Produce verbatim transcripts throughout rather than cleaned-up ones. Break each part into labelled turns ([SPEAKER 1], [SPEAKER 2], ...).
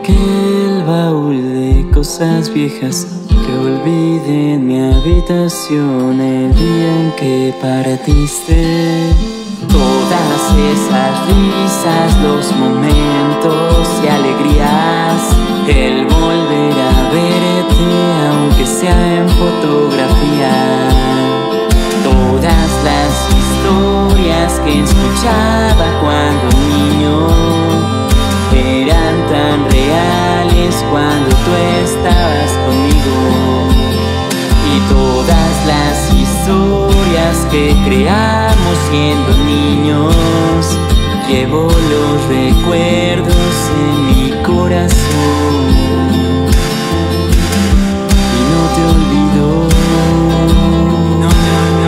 [SPEAKER 1] aquel baúl de cosas viejas que olvidé en mi habitación el día en que partiste. Todas esas risas, los momentos y alegrías, el volver a verte aunque sea en fotografía. Todas las historias que escuchaba cuando niño eran tan reales cuando tú estabas conmigo. Y todas las historias que creamos siendo niños, llevo los recuerdos en mi corazón. Y no te olvido, no, no, no,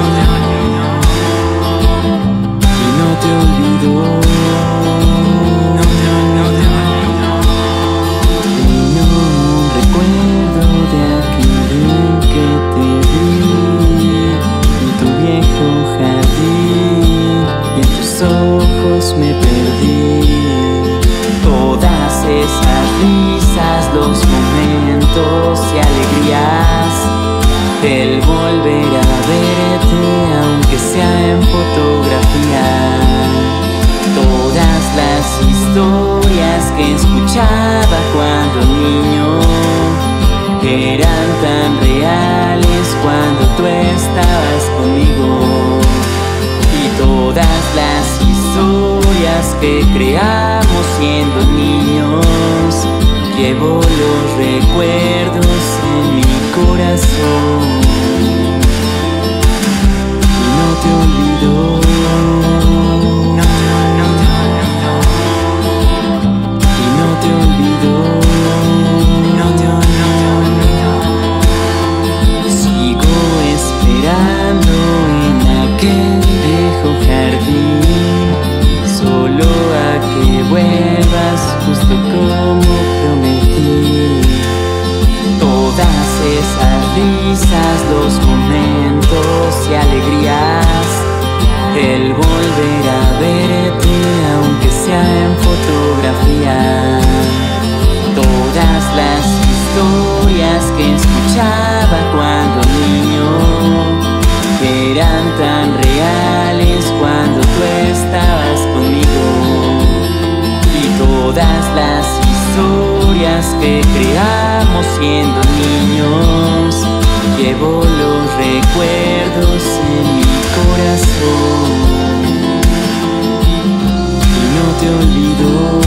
[SPEAKER 1] no, y no te olvido. Me perdí. Todas esas risas, los momentos y alegrías, el volver a verte aunque sea en fotografía. Todas las historias que escuchaba cuando niño eran tan reales cuando tú estabas conmigo. Y todas las historias que creamos siendo niños, llevo los recuerdos en mi corazón. Y no te olvido, no, no, no, no. Y no te olvido, no, no, no, no. Sigo esperando en aquel viejo jardín, solo a que vuelvas justo como prometí. Todas esas risas, los momentos y alegrías, el volver a verte aunque sea en fotografía. Todas las historias que escuchaba cuando niño eran tan reales cuando tú estabas conmigo. Y todas las historias que creamos siendo niños, llevo los recuerdos en mi corazón. Y no te olvido.